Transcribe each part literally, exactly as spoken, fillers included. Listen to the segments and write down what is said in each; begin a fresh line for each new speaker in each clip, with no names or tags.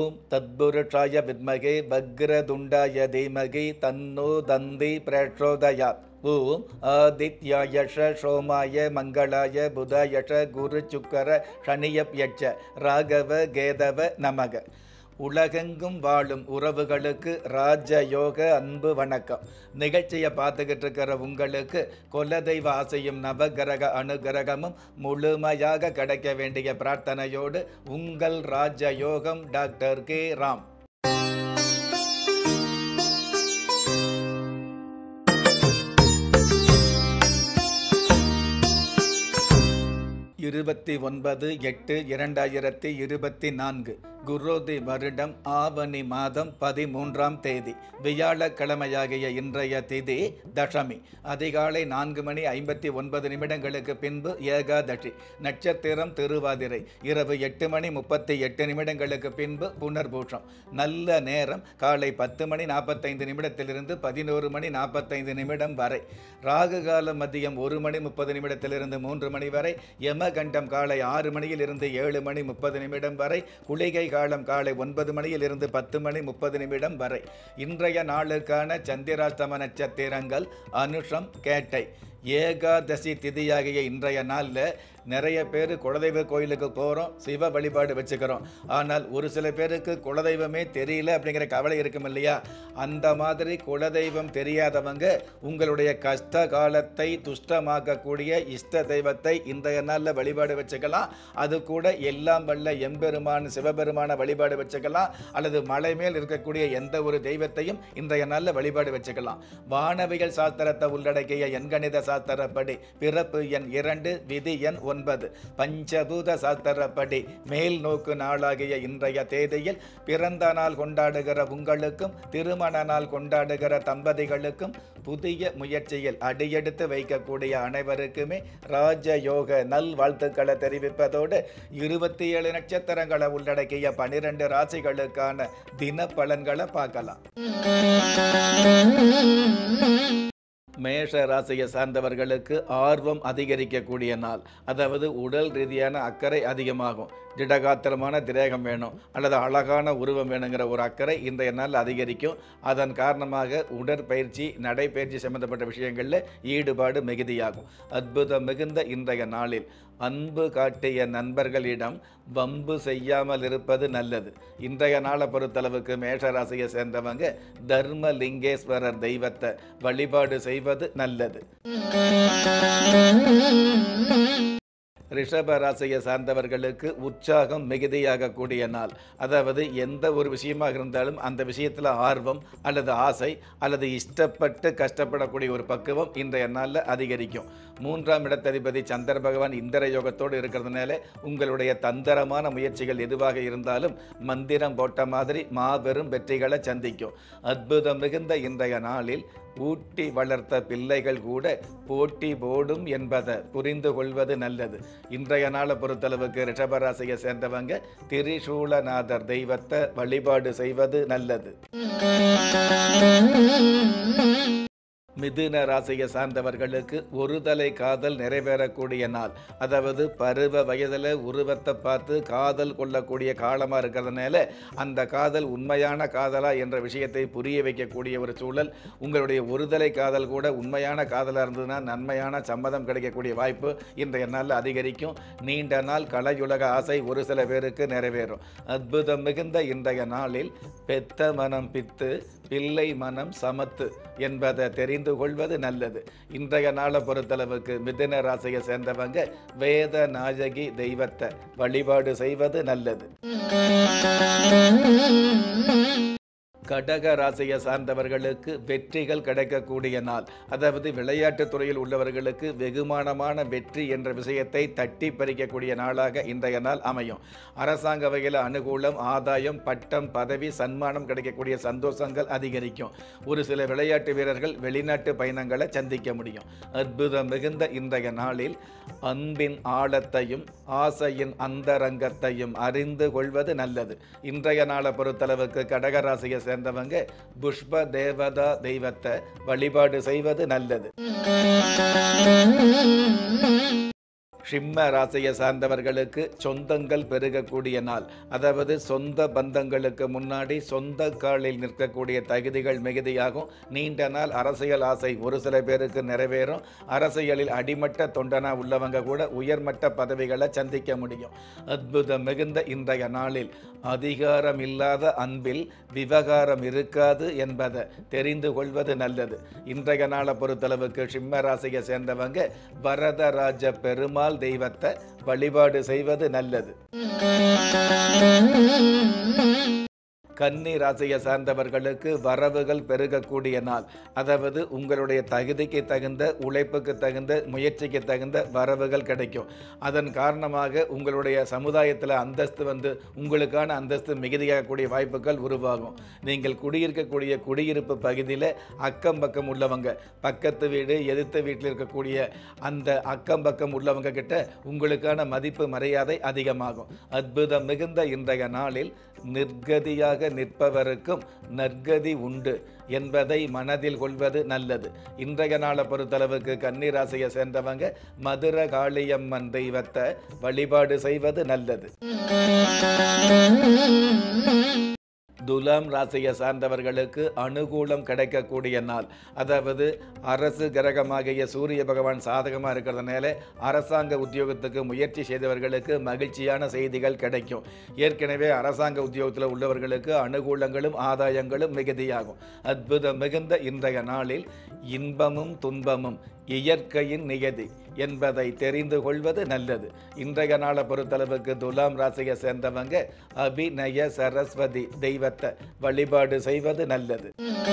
ஓம் தத்புருஷாய வித்மகே வக்ரதுண்டாய தீமகி தன்னோ தந்தி பிரச்சோதயாத். ஓம் ஆதித்யாயஷ சோமாய மங்களாய புதாயஷ குரு சுக்கர சனியப்யட்ச ராகவ கேதவ நமக. உலகெங்கும் வாழும் உறவுகளுக்கு ராஜயோக அன்பு வணக்கம். நிகழ்ச்சியை பார்த்துக்கிட்டு இருக்கிற உங்களுக்கு குலதெய்வ ஆசையும் நவகிரக அனுகிரகமும் முழுமையாக கிடைக்க வேண்டிய பிரார்த்தனையோடு உங்கள் ராஜயோகம் டாக்டர் கே ராம். இருபத்தி ஒன்பது எட்டு இரண்டாயிரத்தி இருபத்தி நான்கு குரோதி வருடம் ஆவணி மாதம் பதிமூன்றாம் தேதி வியாழக்கிழமையாகிய இன்றைய திதி தசமி. அதிகாலை நான்கு மணி ஐம்பத்தி ஒன்பது நிமிடங்களுக்கு பின்பு ஏகாதசி. நட்சத்திரம் திருவாதிரை. இரவு எட்டு மணி முப்பத்தி எட்டு நிமிடங்களுக்கு பின்பு புனர்பூஷம். நல்ல நேரம் காலை பத்து மணி நாற்பத்தைந்து நிமிடத்திலிருந்து பதினோரு மணி நாற்பத்தைந்து நிமிடம் வரை. ராகு காலம் மதியம் ஒரு மணி முப்பது நிமிடத்திலிருந்து மூன்று மணி வரை. யமகண்டம் காலை ஆறு மணியில் இருந்து ஏழு மணி முப்பது நிமிடம் வரை. குளிகை காலம் காலை ஒன்பது மணியில் இருந்து பத்து மணி முப்பது நிமிடம் வரை. இன்றைய நாளுக்கான சந்திராஷ்டம நட்சத்திரங்கள் அனுஷம் கேட்டை. ஏகாதசி திதியாகிய இன்றைய நாளில் நிறைய பேர் குலதெய்வ கோயிலுக்கு போகிறோம், சிவ வழிபாடு வச்சுக்கிறோம். ஆனால் ஒரு சில பேருக்கு குலதெய்வமே தெரியல அப்படிங்கிற கவலை இருக்கும் இல்லையா? அந்த மாதிரி குலதெய்வம் தெரியாதவங்க உங்களுடைய கஷ்ட காலத்தை துஷ்டமாக்கக்கூடிய இஷ்ட தெய்வத்தை இன்றைய நாளில் வழிபாடு வச்சுக்கலாம். அது கூட எல்லாம் வல்ல எம்பெருமான் சிவபெருமான வழிபாடு வச்சுக்கலாம். அல்லது மலை மேல் இருக்கக்கூடிய எந்த ஒரு தெய்வத்தையும் இன்றைய நாளில் வழிபாடு வச்சுக்கலாம். வானவியல் சாஸ்திரத்தை உள்ளடக்கிய எண்கணித சாஸ்திரப்படி பிறப்பு எண் இரண்டு, விதி எண் ஒன்பது. பஞ்சபூத சாஸ்திரப்படி மேல் நோக்கு நாளாகிய இன்றைய தேதியில் பிறந்த நாள் கொண்டாடுகிற உங்களுக்கும் திருமண நாள் கொண்டாடுகிற தம்பதிகளுக்கும் புதிய முயற்சியில் அடியெடுத்து வைக்கக்கூடிய அனைவருக்குமே ராஜயோக நல் வாழ்த்துக்களை தெரிவிப்பதோடு இருபத்தி ஏழு நட்சத்திரங்களை உள்ளடக்கிய பனிரெண்டு ராசிகளுக்கான தின பலன்களை பார்க்கலாம். மேஷ ராசியை சார்ந்தவர்களுக்கு ஆர்வம் அதிகரிக்கக்கூடிய நாள். அதாவது உடல் ரீதியான அக்கறை அதிகமாகும். திடகாத்திரமான திரேகம் வேணும் அல்லது அழகான உருவம் வேணுங்கிற ஒரு அக்கறை இன்றைய நாள் அதிகரிக்கும். அதன் காரணமாக உடற்பயிற்சி நடைப்பயிற்சி சம்பந்தப்பட்ட விஷயங்களில் ஈடுபாடு மிகுதியாகும். அற்புதம் மிகுந்த இன்றைய நாளில் அன்பு காட்டிய நண்பர்களிடம் வம்பு செய்யாமல் இருப்பது நல்லது. இன்றைய நாளை பொறுத்தளவுக்கு மேஷராசியை சேர்ந்தவங்க தர்மலிங்கேஸ்வரர் தெய்வத்தை வழிபாடு செய்வது நல்லது. ரிஷப ராசியை சார்ந்தவர்களுக்கு உற்சாகம் மிகுதியாக கூடிய நாள். அதாவது எந்த ஒரு விஷயமாக இருந்தாலும் அந்த விஷயத்தில் ஆர்வம் அல்லது ஆசை அல்லது இஷ்டப்பட்டு கஷ்டப்படக்கூடிய ஒரு பக்குவம் இன்றைய நாளில் அதிகரிக்கும். மூன்றாம் இடத்ததிபதி சந்திர பகவான் இந்திர யோகத்தோடு இருக்கிறதுனால உங்களுடைய தந்திரமான முயற்சிகள் எதுவாக இருந்தாலும் மந்திரம் போட்ட மாதிரி மாபெரும் வெற்றிகளை சந்திக்கும். அற்புதம் மிகுந்த இன்றைய நாளில் ஊட்டி வளர்த்த பிள்ளைகள் கூட போட்டி போடும் என்பதை புரிந்து கொள்வது நல்லது. இன்றைய நாளை பொறுத்தளவுக்கு ரிஷபராசியை சேர்ந்தவங்க திரிசூலநாதர் தெய்வத்தை வழிபாடு செய்வது நல்லது. மிதுன ராசியை சார்ந்தவர்களுக்கு ஒரு தலை காதல் நிறைவேறக்கூடிய நாள். அதாவது பருவ வயதில் உருவத்தை பார்த்து காதல் கொள்ளக்கூடிய காலமாக இருக்கிறதுனால அந்த காதல் உண்மையான காதலா என்ற விஷயத்தை புரிய வைக்கக்கூடிய ஒரு சூழல். உங்களுடைய ஒருதலை காதல் கூட உண்மையான காதலாக இருந்ததுன்னா நன்மையான சம்மதம் கிடைக்கக்கூடிய வாய்ப்பு இன்றைய நாளில் அதிகரிக்கும். நீண்ட நாள் கலையுலக ஆசை ஒரு சில பேருக்கு நிறைவேறும். அற்புதம் மிகுந்த இன்றைய நாளில் பெத்த மனம் பித்து பிள்ளை மனம் சமத்து என்பதை தெரிந்து கொள்வது நல்லது. இன்றைய நாளை பொறுத்தளவுக்கு மிதுன ராசியை சேர்ந்தவங்க வேத நாயகி தெய்வத்தை வழிபாடு செய்வது நல்லது. கடக ராசியை சார்ந்தவர்களுக்கு வெற்றிகள் கிடைக்கக்கூடிய நாள். அதாவது விளையாட்டுத் துறையில் உள்ளவர்களுக்கு வெகுமானமான வெற்றி என்ற விஷயத்தை தட்டி பறிக்கக்கூடிய நாளாக இன்றைய நாள் அமையும். அரசாங்க வகையில் அனுகூலம், ஆதாயம், பட்டம், பதவி, சன்மானம் கிடைக்கக்கூடிய சந்தோஷங்கள் அதிகரிக்கும். ஒரு சில விளையாட்டு வீரர்கள் வெளிநாட்டு பயணங்களை சந்திக்க முடியும். அற்புதம் மிகுந்த இன்றைய நாளில் அன்பின் ஆழத்தையும் ஆசையின் அந்தரங்கத்தையும் அறிந்து கொள்வது நல்லது. இன்றைய நாளை பொறுத்தளவுக்கு கடகராசியை சேர்ந்தவங்க புஷ்ப தேவதா தெய்வத்தை வழிபாடு செய்வது நல்லது. சிம்ம ராசியை சார்ந்தவர்களுக்கு சொந்தங்கள் பெருகக்கூடிய நாள். அதாவது சொந்த பந்தங்களுக்கு முன்னாடி சொந்த காலில் நிற்கக்கூடிய தகுதிகள் மிகுதியாகும். நீண்ட நாள் அரசியல் ஆசை ஒரு சில பேருக்கு நிறைவேறும். அரசியலில் அடிமட்ட தொண்டனா உள்ளவங்க கூட உயர்மட்ட பதவிகளை சந்திக்க முடியும். அற்புதம் மிகுந்த இன்றைய நாளில் அதிகாரம் இல்லாத அன்பில் விவகாரம் இருக்காது என்பதை தெரிந்து கொள்வது நல்லது. இன்றைய நாளை பொறுத்தளவுக்கு சிம்ம ராசியை சேர்ந்தவங்க வரதராஜ பெருமாள் தெய்வத்தை வழிபாடு செய்வது நல்லது. கன்னி ராசியை சார்ந்தவர்களுக்கு வரவுகள் பெருகக்கூடிய நாள். அதாவது உங்களுடைய தகுதிக்கு தகுந்த, உழைப்புக்கு தகுந்த, முயற்சிக்கு தகுந்த வரவுகள் கிடைக்கும். அதன் காரணமாக உங்களுடைய சமுதாயத்தில் அந்தஸ்து வந்து உங்களுக்கான அந்தஸ்து மிகுதியாகக்கூடிய வாய்ப்புகள் உருவாகும். நீங்கள் குடியிருக்கக்கூடிய குடியிருப்பு பகுதியில் அக்கம் பக்கம் உள்ளவங்க, பக்கத்து வீடு எதிர்த்த வீட்டில் இருக்கக்கூடிய அந்த அக்கம் பக்கம் உள்ளவங்க கிட்ட உங்களுக்கான மதிப்பு மரியாதை அதிகமாகும். அற்புதம் மிகுந்த இன்றைய நாளில் நிர்கதியாக நிற்பவருக்கும் நற்கதி உண்டு என்பதை மனதில் கொள்வது நல்லது. இன்றைய நாளை பொறுத்தளவுக்கு கன்னி ராசியை சேர்ந்தவங்க மதுர காளியம்மன் தெய்வத்தை வழிபாடு செய்வது நல்லது. துலாம் ராசியை சார்ந்தவர்களுக்கு அனுகூலம் கிடைக்கக்கூடிய நாள். அதாவது அரசு கிரகமாகிய சூரிய பகவான் சாதகமாக இருக்கிறதுனால அரசாங்க உத்தியோகத்துக்கு முயற்சி செய்தவர்களுக்கு மகிழ்ச்சியான செய்திகள் கிடைக்கும். ஏற்கனவே அரசாங்க உத்தியோகத்தில் உள்ளவர்களுக்கு அனுகூலங்களும் ஆதாயங்களும் மிகுதியாகும். அற்புதம் மிகுந்த இன்றைய நாளில் இன்பமும் துன்பமும் இயற்கையின் நியதி என்பதை தெரிந்து கொள்வது நல்லது. இன்றைய நாளை பொறுத்தளவுக்கு துலாம் ராசியை சேர்ந்தவங்க அபிநய சரஸ்வதி தெய்வத்தை வழிபாடு செய்வது நல்லது.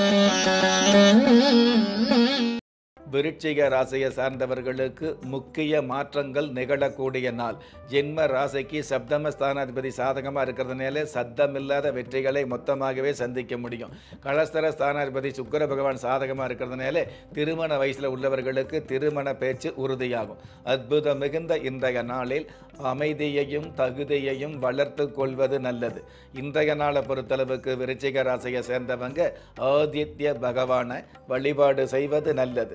விருச்சிக ராசியை சார்ந்தவர்களுக்கு முக்கிய மாற்றங்கள் நிகழக்கூடிய நாள். ஜென்ம ராசிக்கு சப்தம ஸ்தானாதிபதி சாதகமாக இருக்கிறதுனால சத்தமில்லாத வெற்றிகளை மொத்தமாகவே சந்திக்க முடியும். கலஸ்தர ஸ்தானாதிபதி சுக்கிர பகவான் சாதகமாக இருக்கிறதுனால திருமண வயசில் உள்ளவர்களுக்கு திருமண பேச்சு உறுதியாகும். அற்புதம் மிகுந்த இன்றைய நாளில் அமைதியையும் தகுதியையும் வளர்த்து கொள்வது நல்லது. இன்றைய நாளை பொறுத்தளவுக்கு விருச்சிக ராசியை சேர்ந்தவங்க ஆதித்ய பகவானை வழிபாடு செய்வது நல்லது.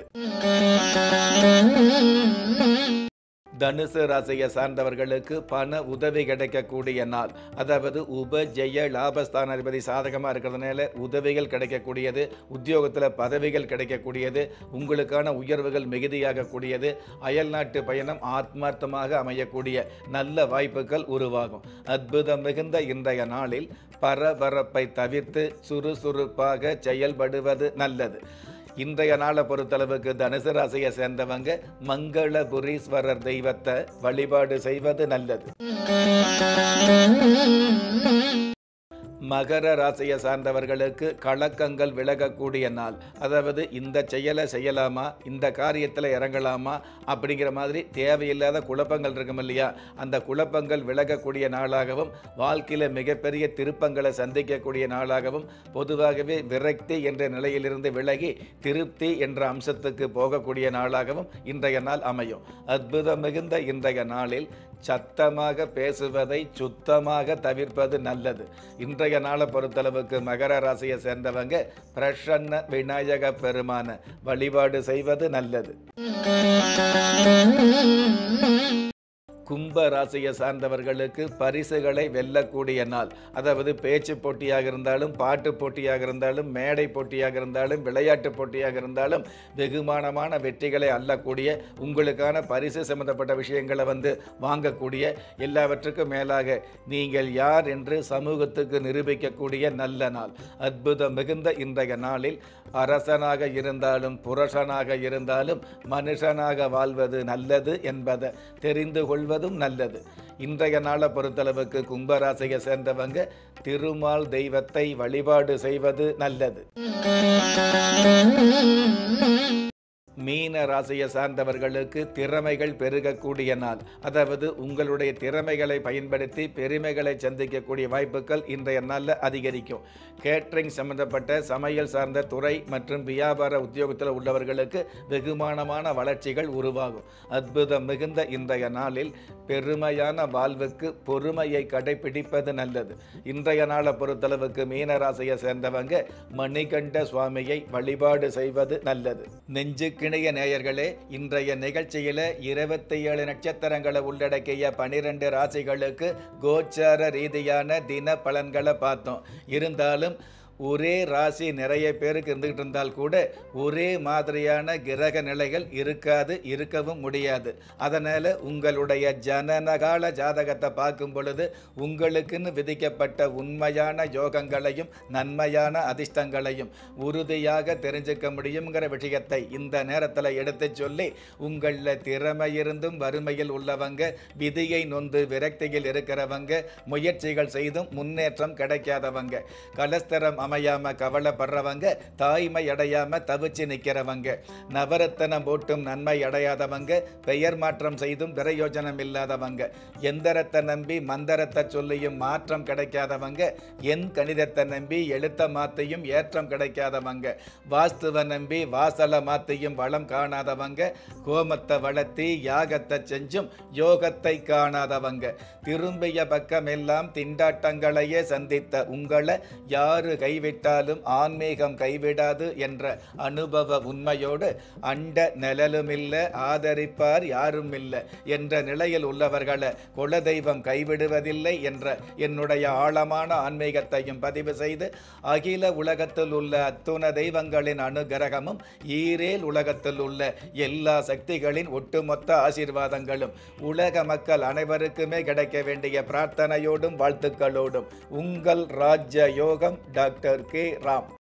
தனுசு ராசியை சார்ந்தவர்களுக்கு பண உதவி கிடைக்கக்கூடிய நாள். அதாவது உபஜெய லாபஸ்தானாதிபதி சாதகமாக இருக்கிறதுனால உதவிகள் கிடைக்கக்கூடியது, உத்தியோகத்தில் பதவிகள் கிடைக்கக்கூடியது, உங்களுக்கான உயர்வுகள் மிகுதியாகக்கூடியது, அயல்நாட்டு பயணம் ஆத்மார்த்தமாக அமையக்கூடிய நல்ல வாய்ப்புகள் உருவாகும். அற்புதம் மிகுந்த இன்றைய நாளில் பரபரப்பை தவிர்த்து சுறுசுறுப்பாக செயல்படுவது நல்லது. இன்றைய நாளை பொறுத்தளவுக்கு தனுசு ராசியை சேர்ந்தவங்க மங்களபுரீஸ்வரர் தெய்வத்தை வழிபாடு செய்வது நல்லது. மகர ராசியை சார்ந்தவர்களுக்கு கலக்கங்கள் விலகக்கூடிய நாள். அதாவது இந்த செயலை செய்யலாமா, இந்த காரியத்தில் இறங்கலாமா அப்படிங்கிற மாதிரி தேவையில்லாத குழப்பங்கள் இருக்கும் இல்லையா, அந்த குழப்பங்கள் விலகக்கூடிய நாளாகவும் வாழ்க்கையில் மிகப்பெரிய திருப்பங்களை சந்திக்கக்கூடிய நாளாகவும் பொதுவாகவே விரக்தி என்ற நிலையிலிருந்து விலகி திருப்தி என்ற அம்சத்துக்கு போகக்கூடிய நாளாகவும் இன்றைய நாள் அமையும். அற்புதம் மிகுந்த இன்றைய நாளில் சத்தமாக பேசுவதை சுத்தமாக தவிர்ப்பது நல்லது. இன்றைய நாளை பொறுத்தளவுக்கு மகர ராசியை சேர்ந்தவங்க பிரசன்ன விநாயக பெருமான வழிபாடு செய்வது நல்லது. கும்ப ராசியை சார்ந்தவர்களுக்கு பரிசுகளை வெல்லக்கூடிய நாள். அதாவது பேச்சு போட்டியாக இருந்தாலும், பாட்டு போட்டியாக இருந்தாலும், மேடை போட்டியாக இருந்தாலும், விளையாட்டு போட்டியாக இருந்தாலும் வெகுமானமான வெற்றிகளை அள்ளக்கூடிய, உங்களுக்கான பரிசு சம்பந்தப்பட்ட விஷயங்களை வந்து வாங்கக்கூடிய, எல்லாவற்றுக்கும் மேலாக நீங்கள் யார் என்று சமூகத்துக்கு நிரூபிக்கக்கூடிய நல்ல நாள். அற்புதம் மிகுந்த இன்றைய நாளில் அரசனாக இருந்தாலும் புருஷனாக இருந்தாலும் மனுஷனாக வாழ்வது நல்லது என்பதை தெரிந்து கொள்வதும் நல்லது. இன்றைய நாளை பொறுத்தளவுக்கு கும்பராசியை சேர்ந்தவங்க திருமால் தெய்வத்தை வழிபாடு செய்வது நல்லது. மீன ராசியை சார்ந்தவர்களுக்கு திறமைகள் பெருகக்கூடிய நாள். அதாவது உங்களுடைய திறமைகளை பயன்படுத்தி பெருமைகளை சந்திக்கக்கூடிய வாய்ப்புகள் இன்றைய நாளில் அதிகரிக்கும். கேட்ரிங் சம்பந்தப்பட்ட சமையல் சார்ந்த துறை மற்றும் வியாபார உத்தியோகத்தில் உள்ளவர்களுக்கு வெகுமானமான வளர்ச்சிகள் உருவாகும். அற்புதம் மிகுந்த இன்றைய நாளில் பெருமையான வாழ்வுக்கு பொறுமையை கடைபிடிப்பது நல்லது. இன்றைய நாளை பொறுத்தளவுக்கு மீன ராசியை சேர்ந்தவங்க மணிகண்ட சுவாமியை வழிபாடு செய்வது நல்லது. நெஞ்சுக்கு இனிய நேயர்களே, இன்றைய நிகழ்ச்சியில இருபத்தி ஏழு நட்சத்திரங்களை உள்ளடக்கிய பனிரெண்டு ராசிகளுக்கு கோச்சார ரீதியான தின பலன்களை பார்த்தோம். இருந்தாலும் ஒரே ராசி நிறைய பேருக்கு இருந்துகிட்டு இருந்தால் கூட ஒரே மாதிரியான கிரக நிலைகள் இருக்காது, இருக்கவும் முடியாது. அதனால் உங்களுடைய ஜனனகால ஜாதகத்தை பார்க்கும் பொழுது உங்களுக்குன்னு விதிக்கப்பட்ட உண்மையான யோகங்களையும் நன்மையான அதிர்ஷ்டங்களையும் உறுதியாக தெரிஞ்சுக்க முடியுங்கிற விஷயத்தை இந்த நேரத்தில் எடுத்து சொல்லி, உங்களில் திறமை இருந்தும் வறுமையில் உள்ளவங்க, விதியை நொந்து விரக்தியில் இருக்கிறவங்க, முயற்சிகள் செய்தும் முன்னேற்றம் கிடைக்காதவங்க, கலஸ்தரம் அமையாம கவலைப்படுறவங்க, தாய்மை அடையாம தவிச்சு நிற்கிறவங்க, நவரத்தனம் போட்டும் நன்மை அடையாதவங்க, பெயர் மாற்றம் செய்தும் பிரயோஜனம் இல்லாதவங்க, எந்திரத்தை நம்பி மந்திரத்தை சொல்லியும் மாற்றம் கிடைக்காதவங்க, என் கணிதத்தை நம்பி எழுத்த மாத்தியும் ஏற்றம் கிடைக்காதவங்க, வாஸ்துவை நம்பி வாசலை மாத்தியும் வளம் காணாதவங்க, கோமத்தை வளர்த்தி யாகத்தை செஞ்சும் யோகத்தை காணாதவங்க, திரும்பிய பக்கமெல்லாம் திண்டாட்டங்களையே சந்தித்த உங்களை யாரு கைவிட்டாலும் ஆன்மீகம் கைவிடாது என்ற அனுபவ உண்மையோடு அண்ட நிழலுமில்லை, ஆதரிப்பார் யாரும் இல்லை என்ற நிலையில் உள்ளவர்களை குலதெய்வம் கைவிடுவதில்லை என்ற என்னுடைய ஆழமான ஆன்மீகத்தையும் பதிவு செய்து, அகில உலகத்தில் உள்ள அத்துண தெய்வங்களின் அனுகிரகமும் ஈரேல் உலகத்தில் உள்ள எல்லா சக்திகளின் ஒட்டுமொத்த ஆசீர்வாதங்களும் உலக மக்கள் அனைவருக்குமே கிடைக்க வேண்டிய பிரார்த்தனையோடும் வாழ்த்துக்களோடும் உங்கள் ராஜ்ய யோகம் டாக்டர் கே ராம்.